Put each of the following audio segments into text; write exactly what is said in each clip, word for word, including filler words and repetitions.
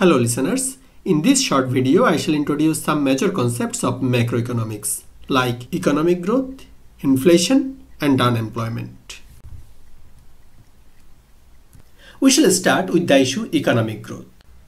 Hello listeners, in this short video I shall introduce some major concepts of macroeconomics like economic growth, inflation and unemployment. We shall start with the issue economic growth.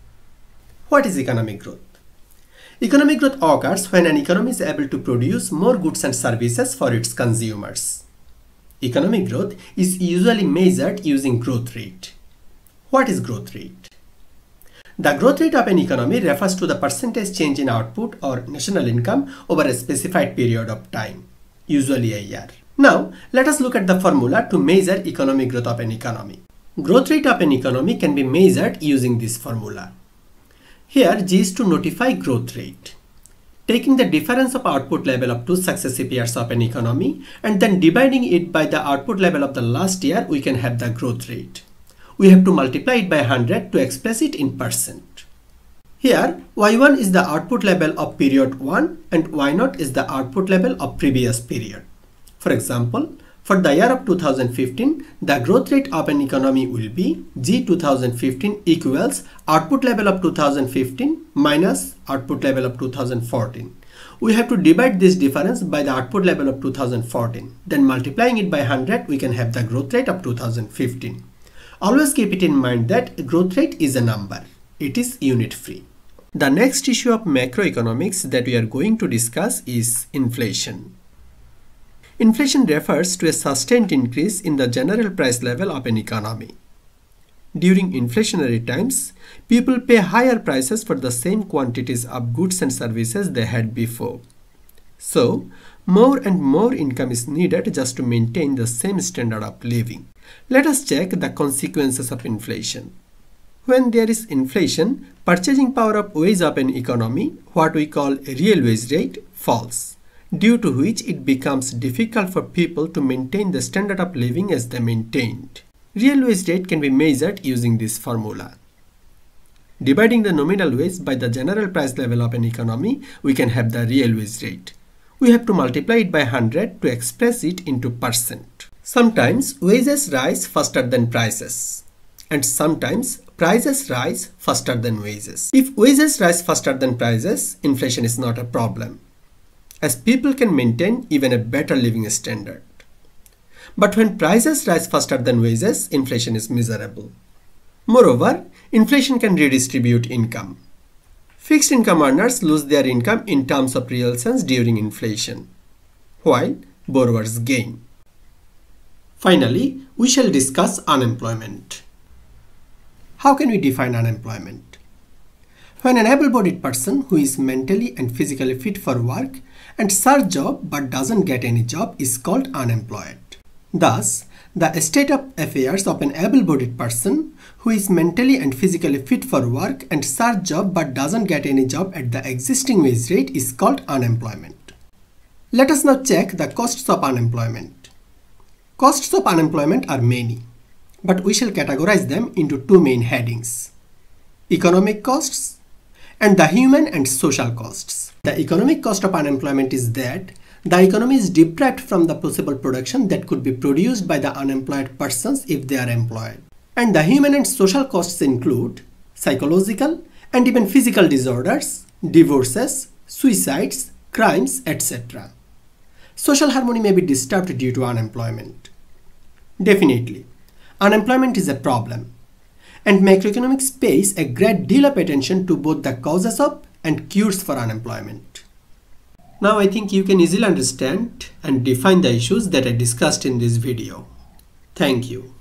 What is economic growth? Economic growth occurs when an economy is able to produce more goods and services for its consumers. Economic growth is usually measured using growth rate. What is growth rate? The growth rate of an economy refers to the percentage change in output or national income over a specified period of time, usually a year. Now, let us look at the formula to measure economic growth of an economy. Growth rate of an economy can be measured using this formula. Here, G is to notify growth rate. Taking the difference of output level of two successive years of an economy and then dividing it by the output level of the last year, we can have the growth rate. We have to multiply it by one hundred to express it in percent. Here, Y one is the output level of period one and Y zero is the output level of previous period. For example, for the year of two thousand fifteen, the growth rate of an economy will be G two thousand fifteen equals output level of two thousand fifteen minus output level of two thousand fourteen. We have to divide this difference by the output level of two thousand fourteen. Then multiplying it by one hundred, we can have the growth rate of two thousand fifteen. Always keep it in mind that growth rate is a number. It is unit free. The next issue of macroeconomics that we are going to discuss is inflation. Inflation refers to a sustained increase in the general price level of an economy. During inflationary times, people pay higher prices for the same quantities of goods and services they had before. So, more and more income is needed just to maintain the same standard of living. Let us check the consequences of inflation. When there is inflation, purchasing power of wage of an economy, what we call real wage rate, falls, due to which it becomes difficult for people to maintain the standard of living as they maintained. Real wage rate can be measured using this formula. Dividing the nominal wage by the general price level of an economy, we can have the real wage rate. We have to multiply it by one hundred to express it into percent. Sometimes wages rise faster than prices, and sometimes prices rise faster than wages. If wages rise faster than prices, inflation is not a problem, as people can maintain even a better living standard. But when prices rise faster than wages, inflation is miserable. Moreover, inflation can redistribute income. Fixed income earners lose their income in terms of real sense during inflation, while borrowers gain. Finally, we shall discuss unemployment. How can we define unemployment? When an able-bodied person who is mentally and physically fit for work and search job but doesn't get any job is called unemployed. Thus, the state of affairs of an able-bodied person who is mentally and physically fit for work and search job but doesn't get any job at the existing wage rate is called unemployment. Let us now check the costs of unemployment. Costs of unemployment are many, but we shall categorize them into two main headings: economic costs and the human and social costs. The economic cost of unemployment is that the economy is deprived from the possible production that could be produced by the unemployed persons if they are employed. And the human and social costs include psychological and even physical disorders, divorces, suicides, crimes, et cetera. Social harmony may be disturbed due to unemployment. Definitely, unemployment is a problem, and macroeconomics pays a great deal of attention to both the causes of and cures for unemployment. Now I think you can easily understand and define the issues that I discussed in this video. Thank you.